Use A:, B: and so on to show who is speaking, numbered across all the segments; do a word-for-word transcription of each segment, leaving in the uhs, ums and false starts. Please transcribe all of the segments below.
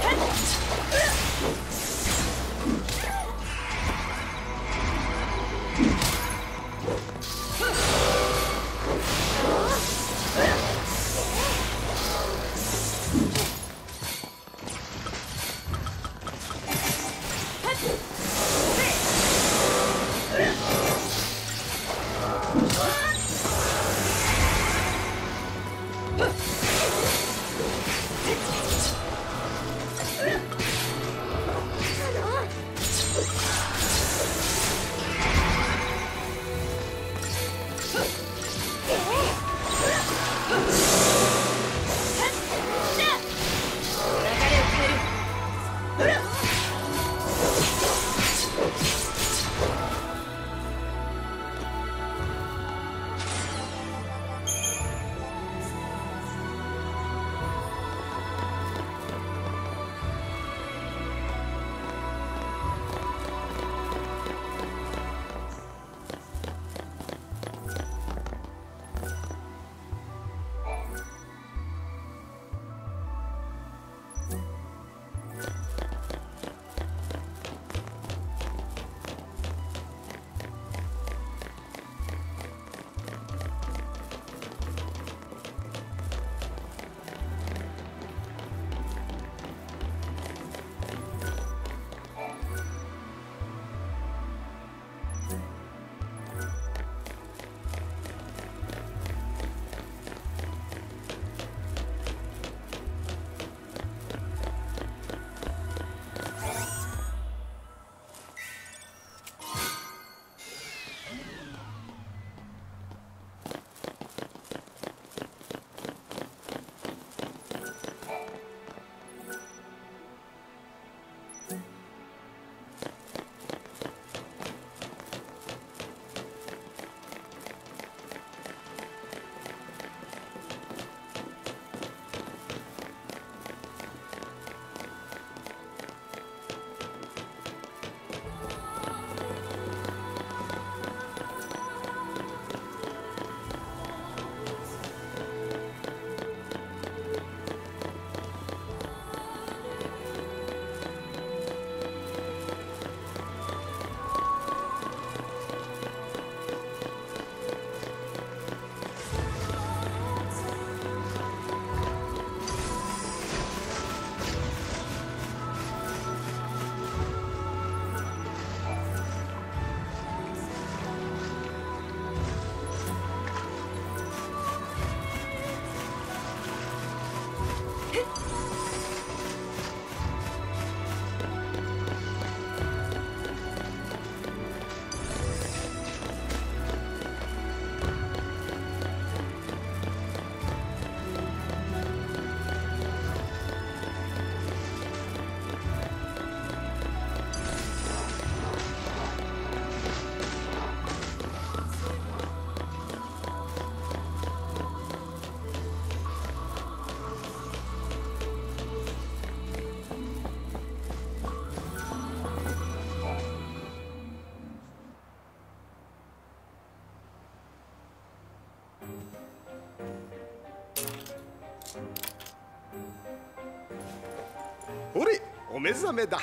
A: ほれ、お目覚めだ。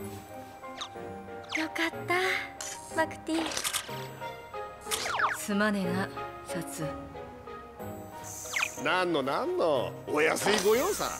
B: よかった、マクティ。
C: すまねえな、サツ。
A: なんのなんの、お安いご用さ。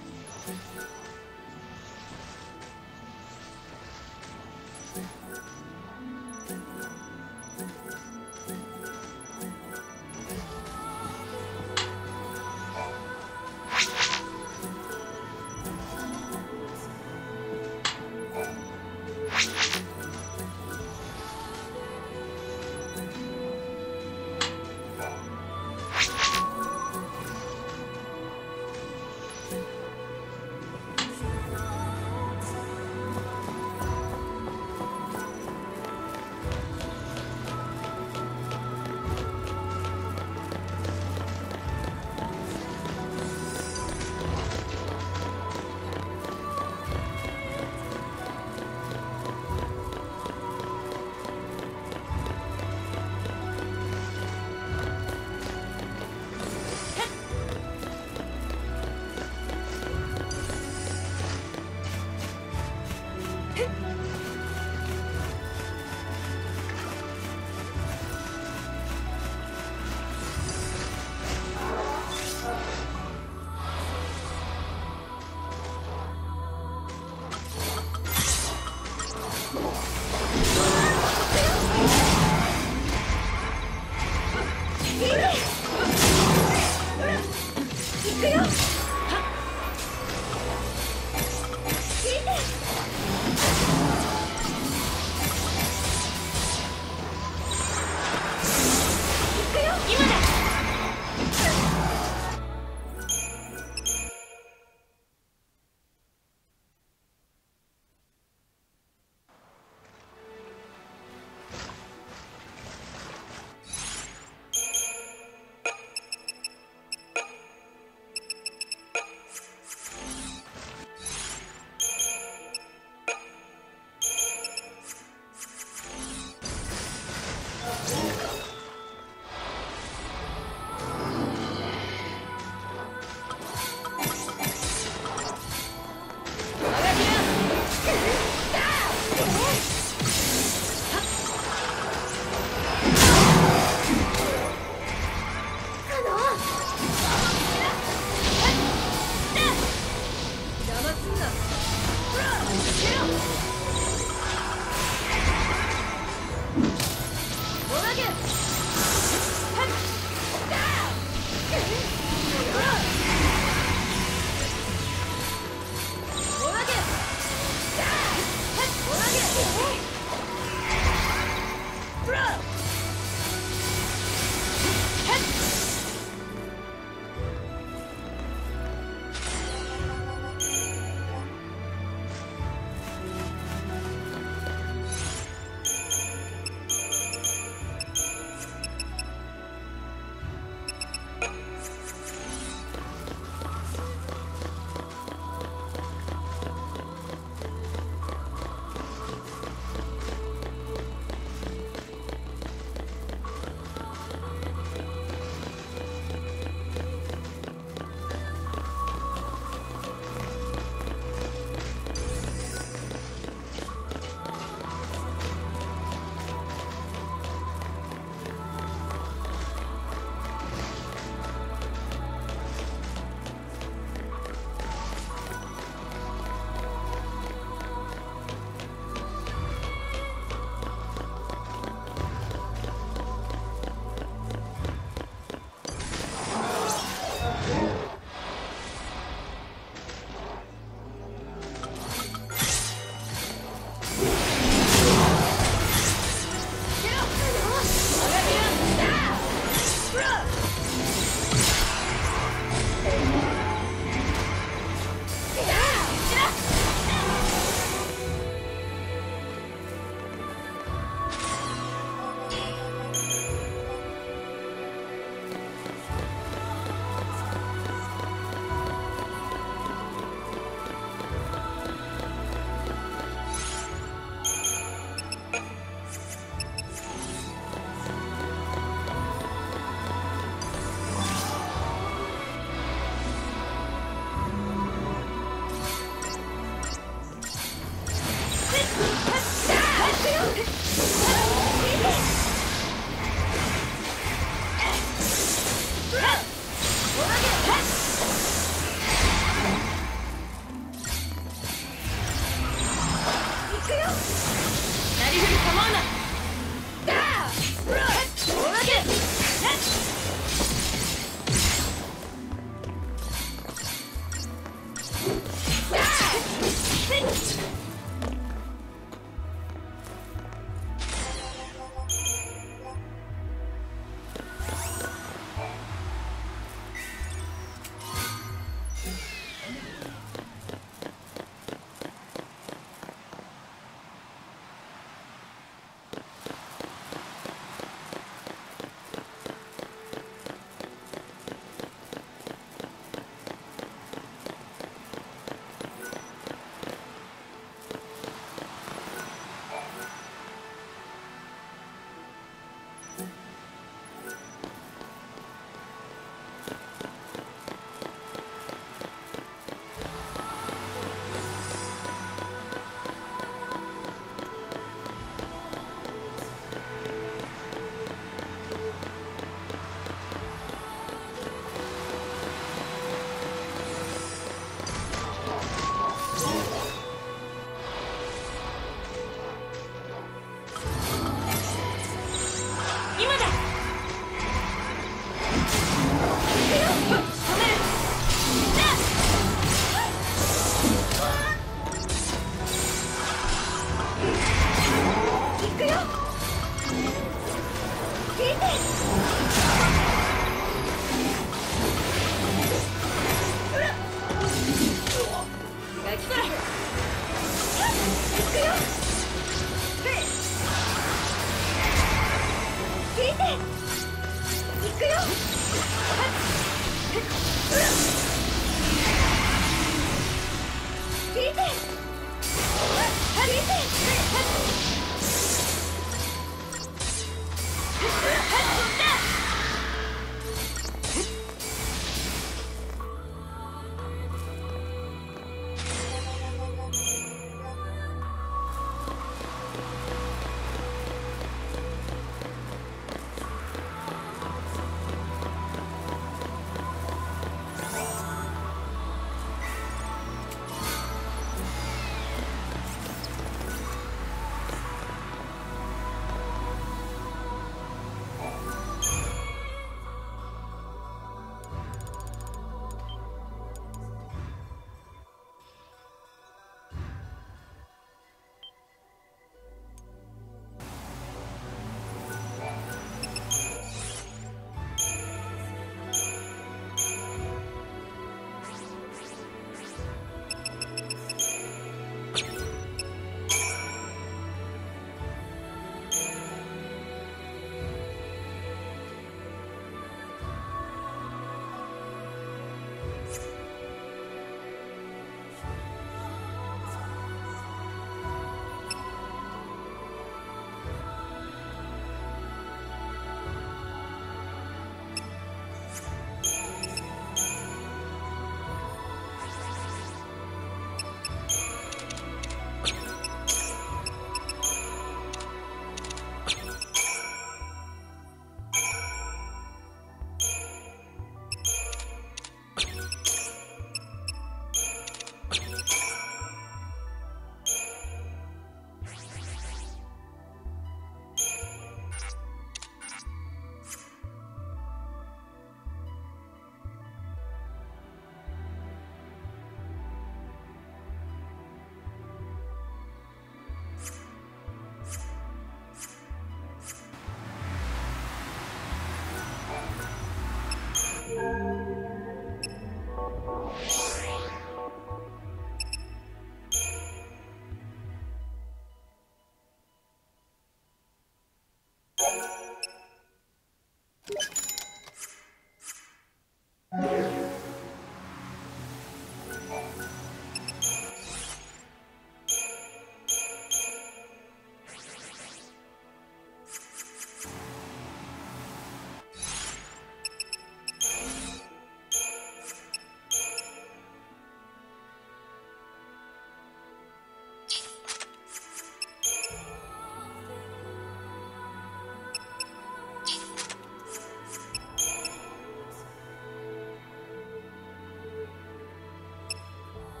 B: あ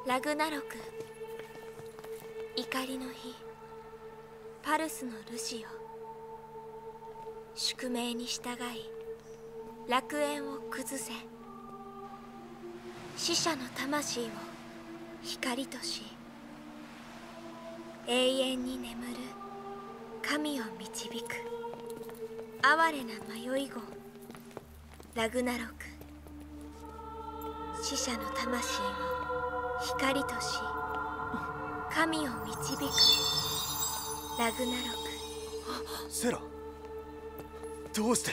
B: ラグナロク、怒りの日、パルスのルシオ。宿命に従い楽園を崩せ。死者の魂を光とし、永遠に眠る神を導く哀れな迷い子ラグナロク。死者の魂を光とし、神を導くラグナロク。
C: セラ、どうして？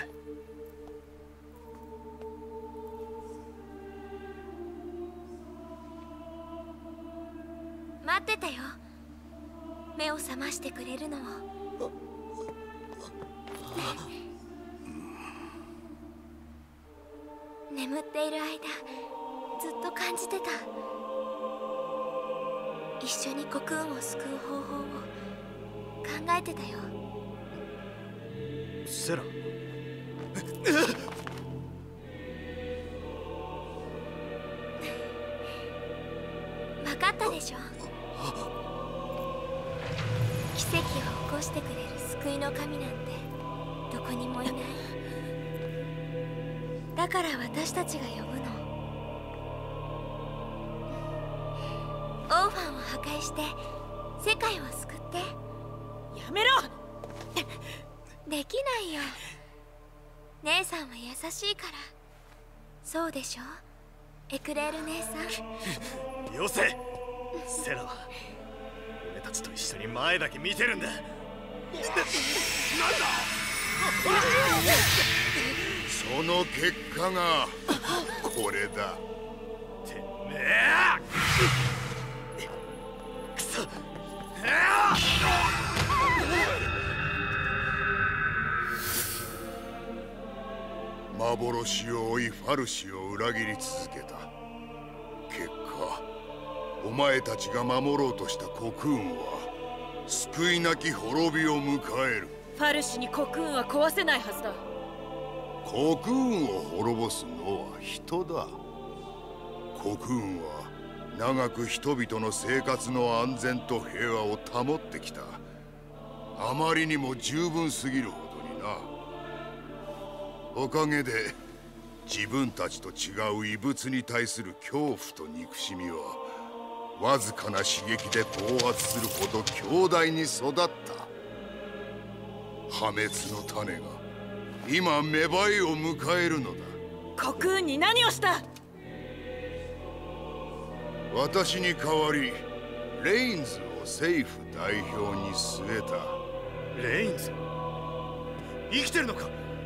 B: 待ってたよ。目を覚ましてくれるのを。眠っている間ずっと感じてた。一緒にコクーンを救う方法を考えてたよ。
C: セラ、
B: 分かったでしょ。奇跡を起こしてくれる救いの神なんてどこにもいない。だから私たちが呼ぶの。オーファンを破壊して世界を救って。
D: やめろ。
B: できないよ。姉さんは優しいから。そうでしょ、エクレール姉さん。
C: よせ。セラは俺たちと一緒に前だけ見てるんだ。なんだ
A: その結果がこれだ。
C: てめえくそ。
A: 幻を追いファルシを裏切り続けた結果、お前たちが守ろうとしたコクーンは救いなき滅びを迎える。
D: ファルシにコクーンは壊せないはずだ。
A: コクーンを滅ぼすのは人だ。コクーンは長く人々の生活の安全と平和を保ってきた。あまりにも十分すぎるほどにな。おかげで自分たちと違う異物に対する恐怖と憎しみはわずかな刺激で暴発するほど強大に育った。破滅の種が今芽生えを迎えるのだ。
D: コクーンに何をした？
A: 私に代わりレインズを政府代表に据えた。
C: レインズ生きてるのか？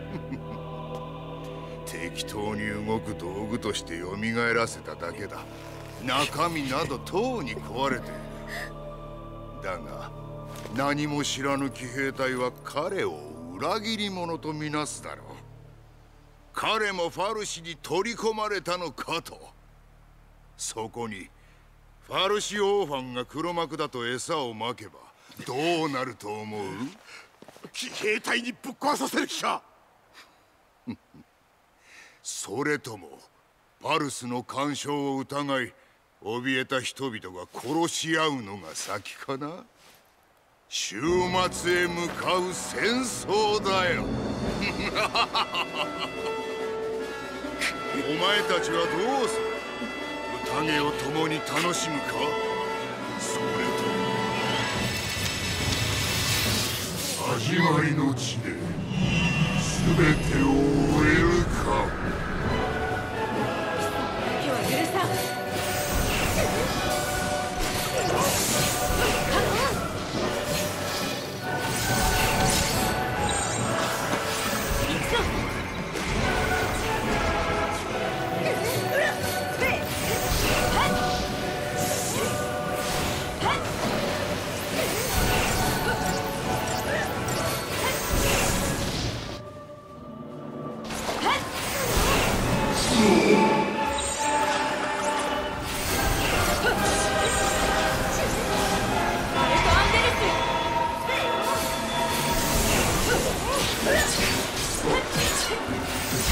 A: 適当に動く道具として蘇らせただけだ。中身などとうに壊れている。だが何も知らぬ騎兵隊は彼を裏切り者とみなすだろう。彼もファルシに取り込まれたのかと。そこにファルシオーファンが黒幕だと餌をまけばどうなると思う？
E: 騎兵隊にぶっ壊させる気か？
A: それともパルスの干渉を疑い怯えた人々が殺し合うのが先かな。終末へ向かう戦争だよ。お前たちはどうする？宴を共に楽しむか？それとも始まりの地で全てを終えるか？
D: 今日は許さん。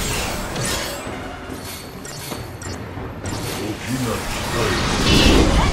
A: 時が近い。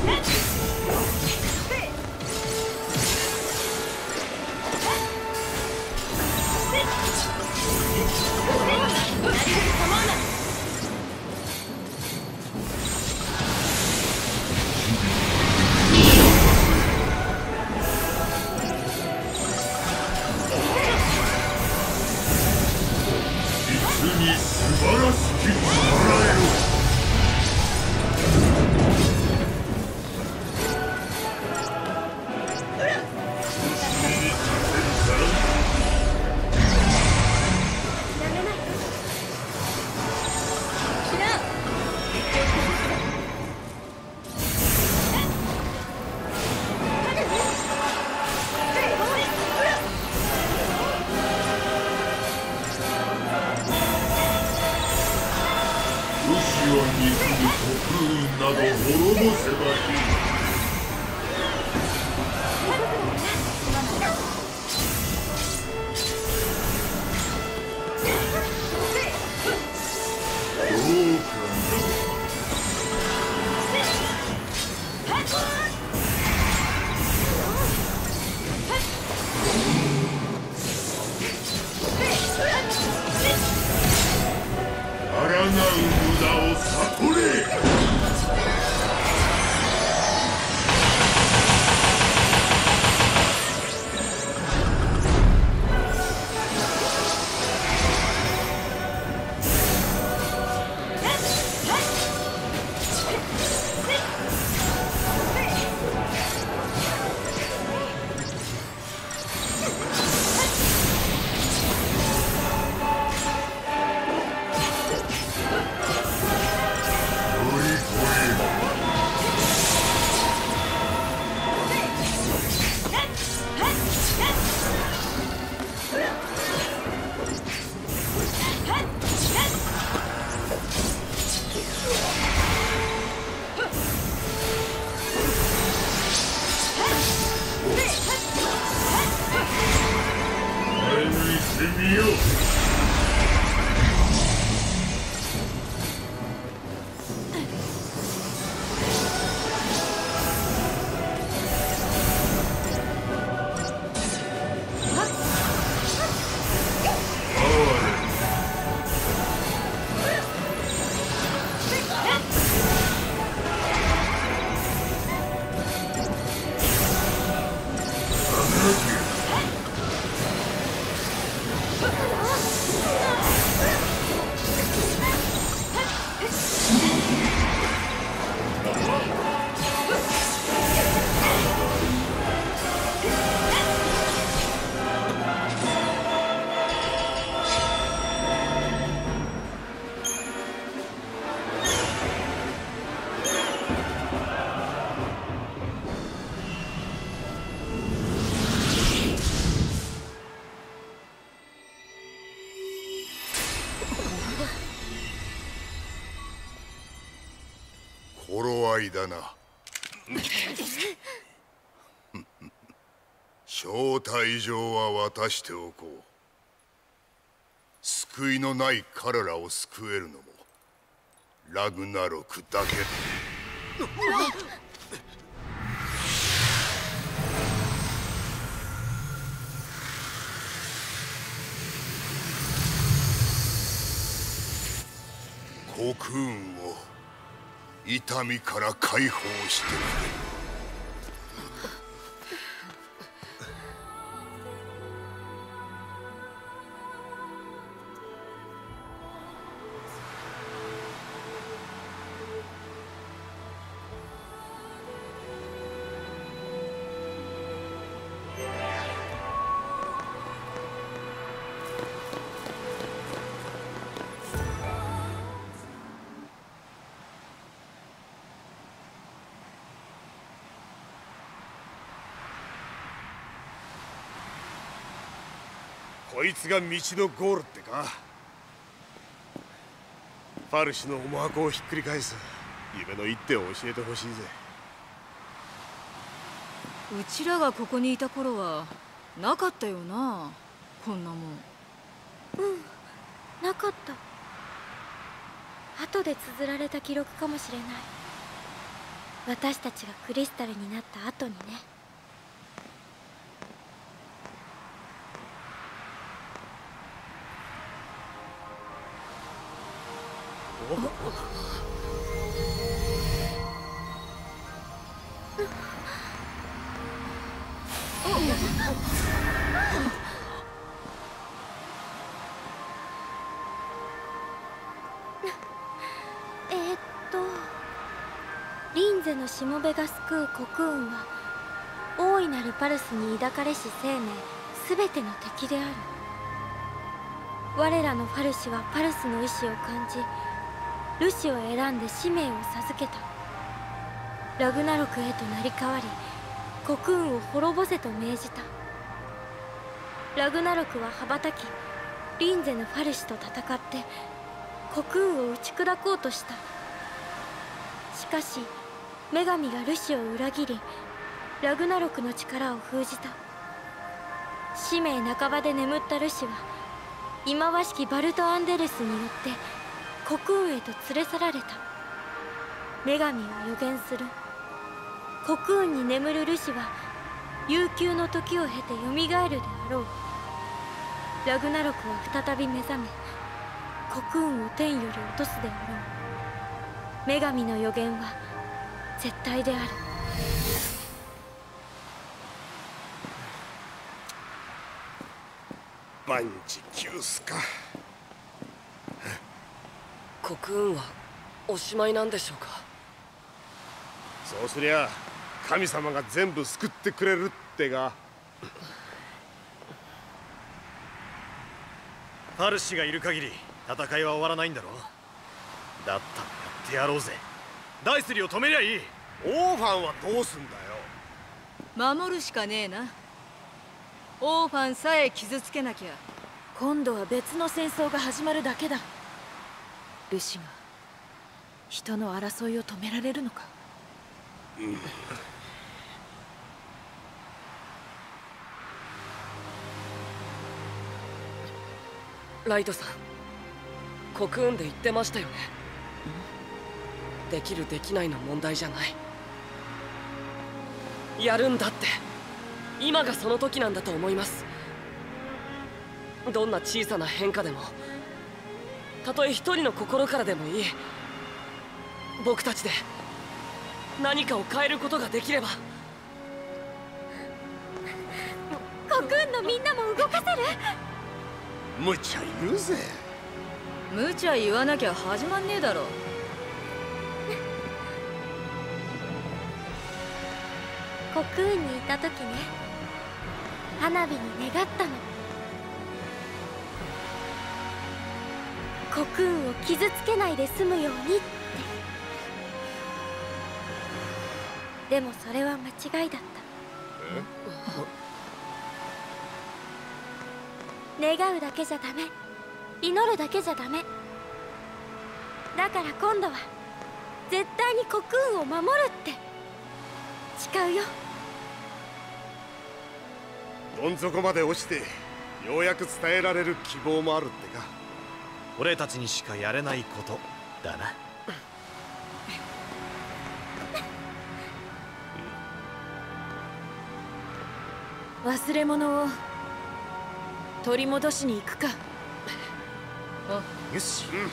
A: 頃合いだな。招待状は渡しておこう。救いのない彼らを救えるのもラグナロクだけだ。国運を痛みから解放してくれ。
E: こいつが道のゴールってか。ファルシュの思惑をひっくり返す夢の一手を教えてほしいぜ。
D: うちらがここにいた頃はなかったよな、こんなもん。
B: うんなかった。後で綴られた記録かもしれない。 私たちがクリスタルになった後にね。えーっとリンゼのしもべが救うコクーンは大いなるパルスに抱かれし生命すべての敵である。我らのファルシはパルスの意志を感じ、ルシを選んで使命を授けた。ラグナロクへと成り代わり、コクーンを滅ぼせと命じた。ラグナロクは羽ばたき、リンゼのファルシと戦ってコクーンを打ち砕こうとした。しかし女神がルシを裏切り、ラグナロクの力を封じた。使命半ばで眠ったルシは忌まわしきバルト・アンデルスによってコクーンへと連れ去られた。女神は予言する。コクーンに眠るルシは悠久の時を経てよみがえるであろう。ラグナロクは再び目覚め、コクーンを天より落とすであろう。女神の予言は絶対である。
E: 万事休すか。
F: コクーンはおしまいなんでしょうか。
E: そうすりゃ神様が全部救ってくれるってが。
C: ファルシがいる限り戦いは終わらないんだろ。だったらやってやろうぜ。ダイスリを止めりゃいい。
E: オーファンはどうすんだよ。
D: 守るしかねえな。オーファンさえ傷つけなきゃ
G: 今度は別の戦争が始まるだけだ。ルシが人の争いを止められるのか。
E: うん、
F: ライトさん、コクーンで言ってましたよね。できるできないの問題じゃない。やるんだって。今がその時なんだと思います。どんな小さな変化でも、たとえ一人の心からでもいい。僕たちで何かを変えることができれば。
B: コクーンのみんなも動かせる？
E: 無茶言うぜ。
D: 無茶言わなきゃ始まんねえだろ。
B: コクーンにいた時ね、花火に願ったの。コクーンを傷つけないで済むようにって。でもそれは間違いだった。願うだけじゃダメ、祈るだけじゃダメ。だから今度は絶対にコクーンを守るって誓うよ。
E: どん底まで落ちてようやく伝えられる希望もあるってか。
C: 俺たちにしかやれないことだな。
G: 忘れ物を取り戻しに行くか。
E: よし、うん。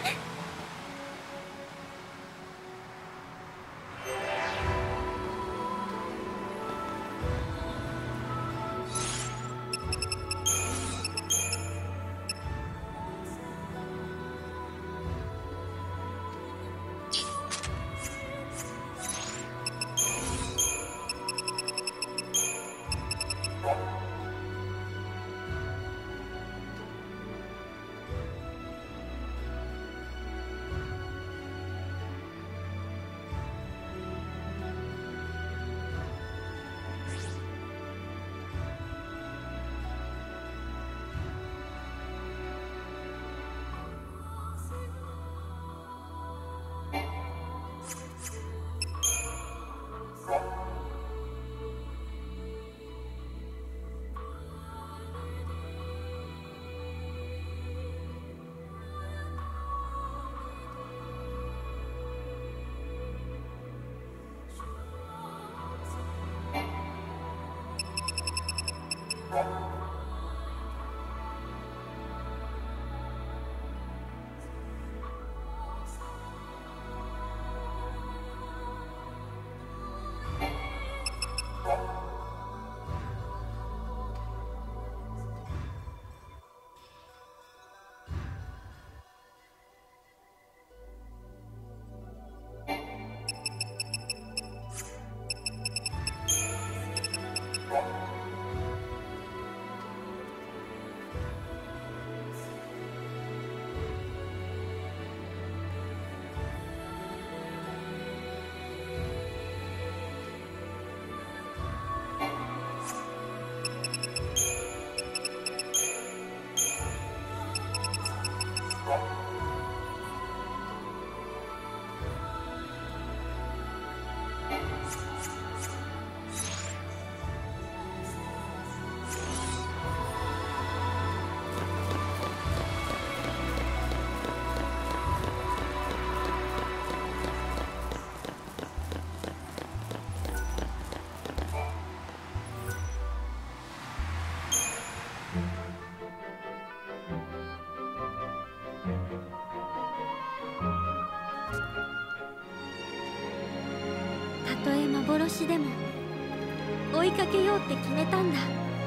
B: とえ幻でも追いかけようって決めたんだ。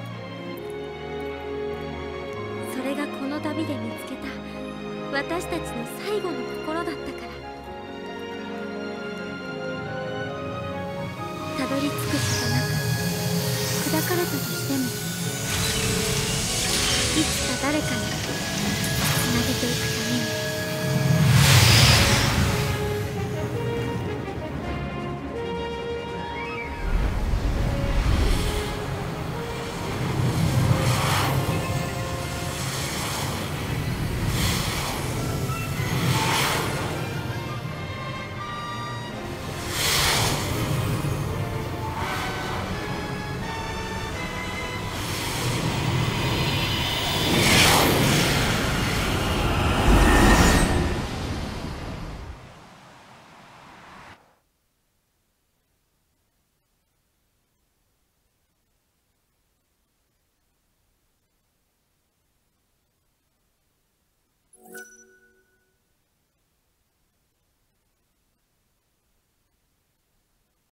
B: それがこの旅で見つけた私たちの最後の心だったから。たどり着くことなく砕かれたとしても、いつか誰かにつなげていく。